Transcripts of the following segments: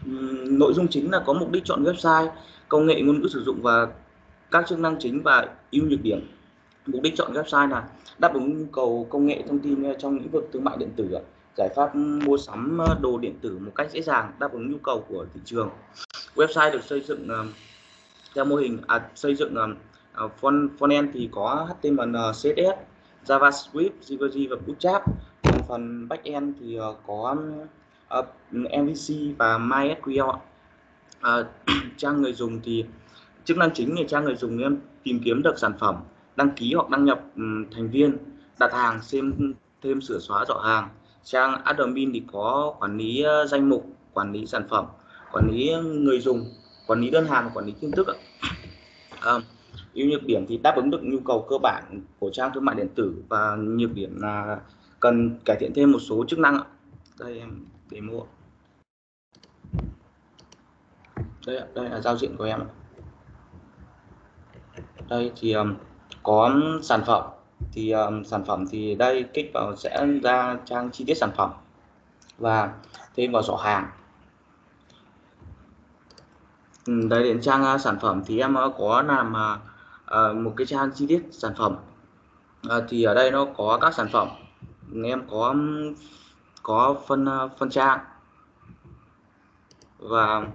Nội dung chính là có mục đích chọn website, công nghệ ngôn ngữ sử dụng và các chức năng chính và ưu nhược điểm. Mục đích chọn website là đáp ứng nhu cầu công nghệ thông tin trong lĩnh vực thương mại điện tử, giải pháp mua sắm đồ điện tử một cách dễ dàng, đáp ứng nhu cầu của thị trường. Website được xây dựng theo mô hình xây dựng frontend thì có HTML, CSS, JavaScript, jQuery và Bootstrap. Còn phần backend thì có MVC và MySQL. Trang người dùng thì chức năng chính là trang người dùng em tìm kiếm được sản phẩm, đăng ký hoặc đăng nhập thành viên, đặt hàng, xem thêm, sửa xóa giỏ hàng. Trang admin thì có quản lý danh mục, quản lý sản phẩm, quản lý người dùng, quản lý đơn hàng và quản lý tin tức. Ưu nhược điểm thì đáp ứng được nhu cầu cơ bản của trang thương mại điện tử, và nhược điểm là cần cải thiện thêm một số chức năng. Đây em demo. Đây là giao diện của em. Đây thì có sản phẩm thì sản phẩm thì đây kích vào sẽ ra trang chi tiết sản phẩm và thêm vào giỏ hàng. Đây đến trang sản phẩm thì em có làm một cái trang chi tiết sản phẩm. Thì ở đây nó có các sản phẩm, em có phân trang, và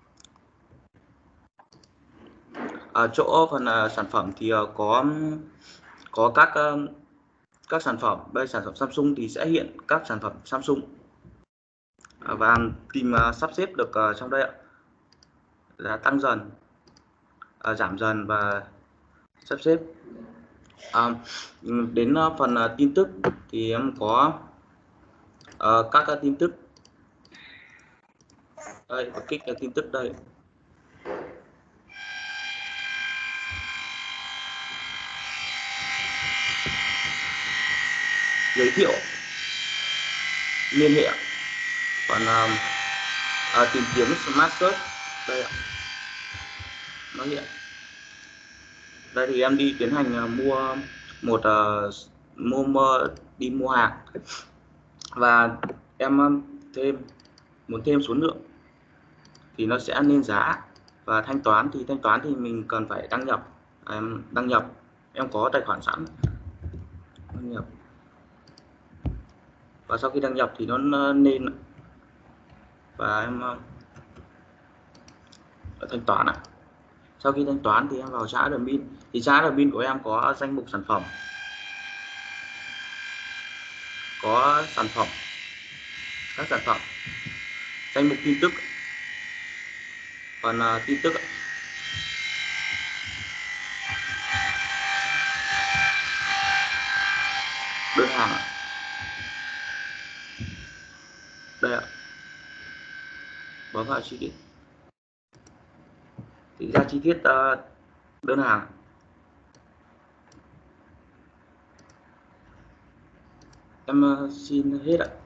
ở chỗ phần sản phẩm thì có các sản phẩm. Đây sản phẩm Samsung thì sẽ hiện các sản phẩm Samsung, và tìm sắp xếp được trong đây ạ, là tăng dần, giảm dần và sắp xếp. Đến phần tin tức thì em có các tin tức. Đây, kích là tin tức đây. Giới thiệu, liên hệ. Còn tìm kiếm Smart Search đây ạ, nó hiện. Đây thì em đi tiến hành mua một đi mua hàng, và em muốn thêm số lượng thì nó sẽ lên giá. Và thanh toán thì mình cần phải đăng nhập. Đăng nhập, em có tài khoản sẵn, đăng nhập, và sau khi đăng nhập thì nó lên, và em thanh toán ạ. Sau khi thanh toán thì em vào trang admin, thì trang admin của em có danh mục sản phẩm, có sản phẩm, các sản phẩm, danh mục tin tức. Còn tin tức đơn hàng ạ. Đây ạ, bấm vào chi tiết thì ra chi tiết đơn hàng. Em xin hết ạ.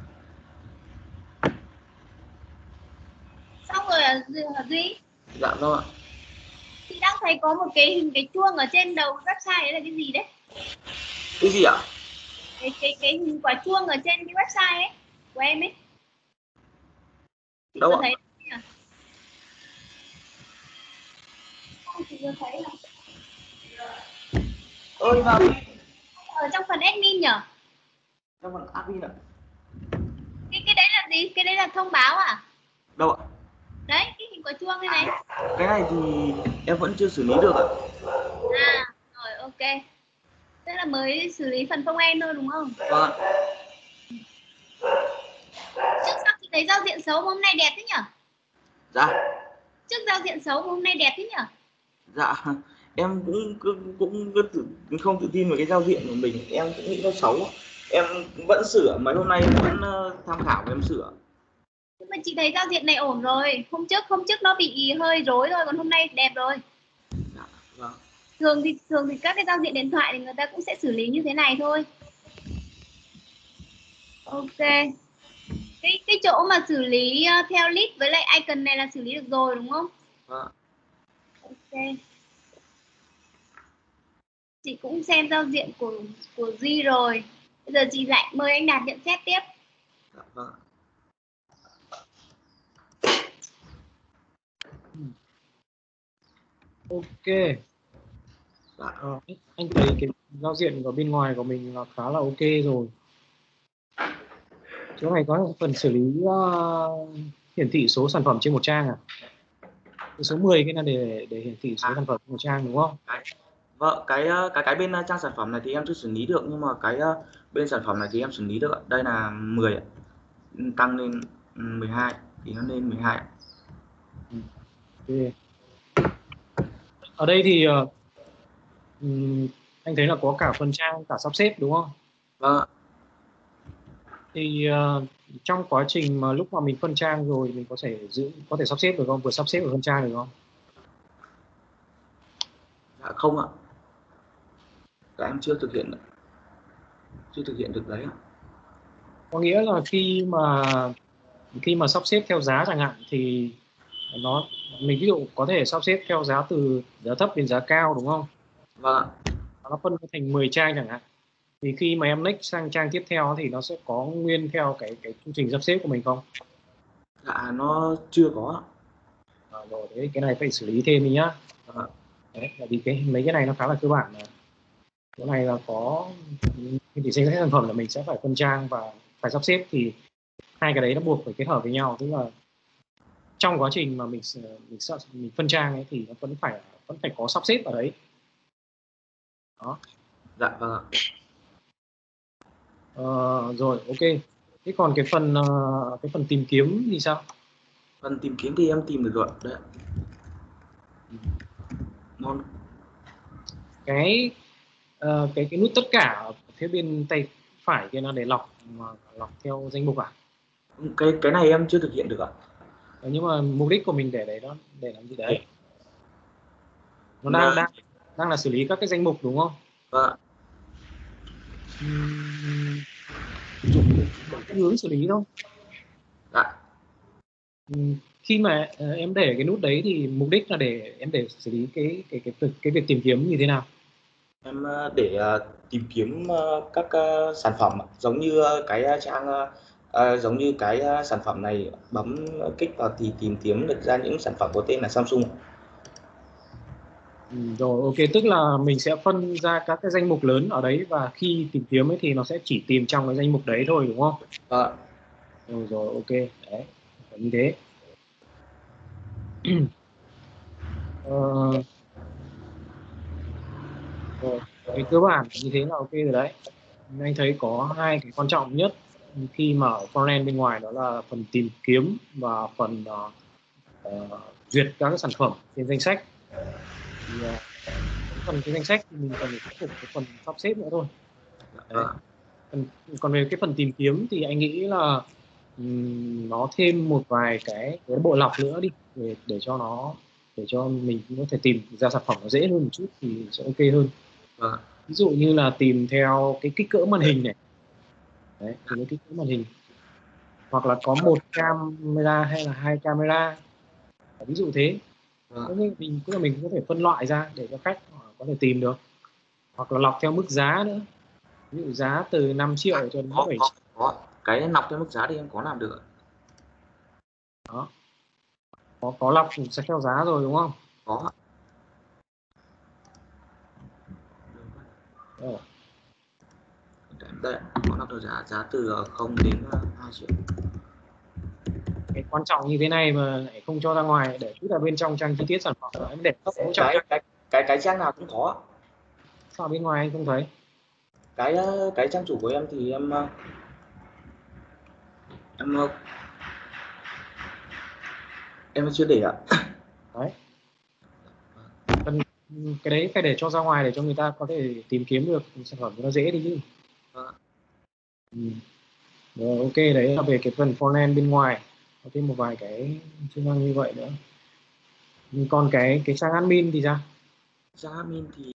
Xong rồi à Duy? Dạ vâng ạ. Chị đang thấy có một cái hình cái chuông ở trên đầu website đấy là cái gì đấy? Cái gì ạ? Cái hình quả chuông ở trên cái website ấy của em ấy. Chị Đâu có ạ? thấy à? Không, chị vừa thấy là Ơi vào đi. ở trong phần admin nhỉ? Trong phần admin ạ. Cái đấy là gì? Cái đấy là thông báo à? Đâu ạ? Đấy, cái hình quả chuông này này. Cái này thì em vẫn chưa xử lý được ạ. À, rồi ok. Tức là mới xử lý phần phông em thôi đúng không? Vâng ạ. Trước sao chị thấy giao diện xấu mà hôm nay đẹp thế nhỉ? Dạ. Trước giao diện xấu mà hôm nay đẹp thế nhỉ? Dạ. Em cũng không tự tin về cái giao diện của mình, em cũng nghĩ nó xấu. Em vẫn sửa, mấy hôm nay vẫn tham khảo và em sửa. Nhưng mà chị thấy giao diện này ổn rồi. Hôm trước nó bị hơi rối rồi, còn hôm nay đẹp rồi. Dạ, vâng. Thường thì các cái giao diện điện thoại thì người ta cũng sẽ xử lý như thế này thôi. Ok. Cái chỗ mà xử lý theo list với lại icon này là xử lý được rồi đúng không? Vâng. Ok. Chị cũng xem giao diện của Duy rồi. Bây giờ chị lại mời anh Đạt nhận xét tiếp. Dạ, vâng. Ok. Dạ. Anh thấy cái giao diện của bên ngoài của mình là khá là ok rồi. Chỗ này có phần xử lý hiển thị số sản phẩm trên một trang à? Cái số 10 cái là để hiển thị số sản phẩm trên một trang đúng không? Vâng, cái bên trang sản phẩm này thì em chưa xử lý được, nhưng mà cái bên sản phẩm này thì em xử lý được ạ. Đây là 10 ạ. Tăng lên 12 thì nó lên 12 ạ. Ok. Ở đây thì anh thấy là có cả phần trang, cả sắp xếp đúng không? Vâng ạ. Thì trong quá trình mà lúc mà mình phân trang rồi mình có thể sắp xếp được không? Vừa sắp xếp vừa phân trang được không? Dạ không ạ. Dạ em chưa thực hiện được đấy ạ. Có nghĩa là khi mà sắp xếp theo giá chẳng hạn thì nó mình ví dụ có thể sắp xếp theo giá từ giá thấp đến giá cao đúng không? Vâng ạ. Nó phân thành 10 trang chẳng hạn. Thì khi mà em next sang trang tiếp theo thì nó sẽ có nguyên theo cái chương trình sắp xếp của mình không? Dạ nó chưa có ạ. Rồi đấy, cái này phải xử lý thêm đi nhá. Vâng ạ. Đấy, tại vì mấy cái này nó khá là cơ bản. Chỗ này là có thì danh sách sản phẩm là mình sẽ phải phân trang và phải sắp xếp, thì hai cái đấy nó buộc phải kết hợp với nhau, tức là trong quá trình mà mình phân trang ấy thì nó vẫn phải có sắp xếp ở đấy. Đó. Dạ vâng ạ. Rồi ok. Thế còn cái phần tìm kiếm thì sao? Phần tìm kiếm thì em tìm được rồi đấy. Ngon. Cái nút tất cả ở phía bên tay phải kia nó để lọc theo danh mục à? Cái này em chưa thực hiện được ạ. Nhưng mà mục đích của mình để đấy nó để làm gì đấy? Nó Vâng. đang là xử lý các cái danh mục đúng không? Vâng ạ. Cái hướng xử lý thôi. Dạ. Khi mà em để cái nút đấy thì mục đích là để em để xử lý cái việc tìm kiếm như thế nào? Em để tìm kiếm các sản phẩm ạ. Giống như cái trang giống như cái sản phẩm này, bấm kích vào thì tìm kiếm được ra những sản phẩm có tên là Samsung. Rồi ok, tức là mình sẽ phân ra các cái danh mục lớn ở đấy, và khi tìm kiếm ấy thì nó sẽ chỉ tìm trong cái danh mục đấy thôi đúng không? Vâng. Rồi ok, đấy phải như thế. Ờ, rồi cái cơ bản như thế là ok rồi đấy. Anh thấy có hai cái quan trọng nhất khi mà ở frontend bên ngoài, đó là phần tìm kiếm và phần duyệt các cái sản phẩm trên danh sách. Thì phần cái danh sách thì mình cần phải khắc phục cái phần sắp xếp nữa thôi. Dạ Đấy. vâng. Còn về cái phần tìm kiếm thì anh nghĩ là nó thêm một vài cái bộ lọc nữa đi, để cho mình có thể tìm ra sản phẩm nó dễ hơn một chút thì sẽ ok hơn. Vâng. Ví dụ như là tìm theo cái kích cỡ màn hình này. Đấy, tìm cái kích cỡ màn hình, hoặc là có một camera hay là hai camera, ví dụ thế. Vâng. Mình cũng có thể phân loại ra để cho khách có thể tìm được, hoặc là lọc theo mức giá nữa, ví dụ giá từ 5 triệu cho đến 7 triệu. Có cái nọc theo mức giá thì em có làm được. Đó, có lọc sẽ theo giá rồi đúng không? Có. Rồi. Đây có nọc theo giá từ 0 đến 2 triệu. Cái quan trọng như thế này mà lại không cho ra ngoài, để cứ là bên trong trang chi tiết sản phẩm em để hỗ trợ Cái trang nào cũng có. sao bên ngoài anh không thấy? Cái trang chủ của em thì em chưa để ạ. Đấy, cái đấy phải để cho ra ngoài để cho người ta có thể tìm kiếm được sản phẩm nó dễ đi chứ. Rồi, ok, đấy là về cái phần frontend bên ngoài, có thêm một vài cái chức năng như vậy nữa. Còn cái trang admin thì sao? Trang admin thì